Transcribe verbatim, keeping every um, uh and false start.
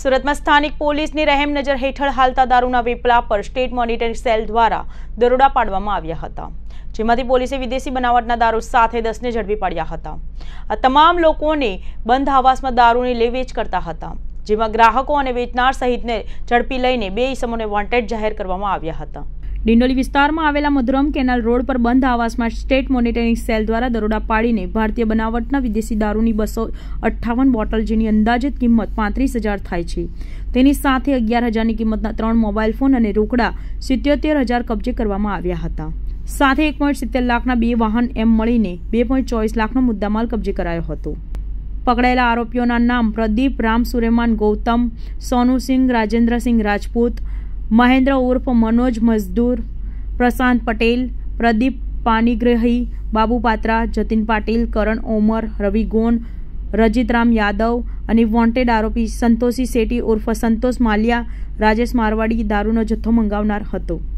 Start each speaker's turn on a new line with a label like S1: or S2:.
S1: સુરતમાં સ્થાનિક પોલીસની રહેમ નજર હેઠળ હાલતા દારૂના વેપલા પર સ્ટેટ મોનિટરિંગ સેલ દ્વારા દરોડા પાડવામાં આવ્યા હતા, જેમાંથી પોલીસે વિદેશી બનાવટના દારૂ સાથે દસને ઝડપી પાડ્યા હતા। આ તમામ લોકોને બંધ આવાસમાં દારૂની લે વેચ કરતા હતા, જેમાં ગ્રાહકો અને વેચનાર સહિતને ઝડપી લઈને બે ઇસમોને વોન્ટેડ જાહેર કરવામાં આવ્યા હતા। ડિંડોલી વિસ્તારમાં આવેલા મધુરમ કેનાલ રોડ પર બંધ આવાસમાં સ્ટેટ મોનિટરિંગ સેલ દ્વારા દરોડા પાડીને ભારતીય બનાવટના વિદેશી દારૂની બસો અઠ્ઠાવન બોટલ, જેની અંદાજિત કિંમત પાંત્રીસ હજાર થાય છે, તેની સાથે અગિયાર હજારની કિંમતના ત્રણ મોબાઈલ ફોન અને રોકડા સિત્યોતેર હજાર કબજે કરવામાં આવ્યા હતા। સાથે એક પોઈન્ટ સિત્તેર લાખના બે વાહન એમ મળીને બે પોઈન્ટ ચોવીસ લાખનો મુદ્દામાલ કબજે કરાયો હતો। પકડાયેલા આરોપીઓના નામ પ્રદીપ રામ સુરેમાન ગૌતમ, સોનુસિંહ રાજેન્દ્રસિંહ રાજપૂત, મહેન્દ્ર ઉર્ફ મનોજ મજદૂર, પ્રશાંત પટેલ, પ્રદીપ પાનીગ્રહી, બાબુ પાત્રા, જતીન પાટીલ, કરણ ઓમર, રવિ ગોન, રજીતરામ યાદવ અને વોન્ટેડ આરોપી સંતોષી શેટ્ટી ઉર્ફ સંતોષ માલિયા, રાજેશ મારવાડી દારૂનો જથ્થો મંગાવનાર હતો।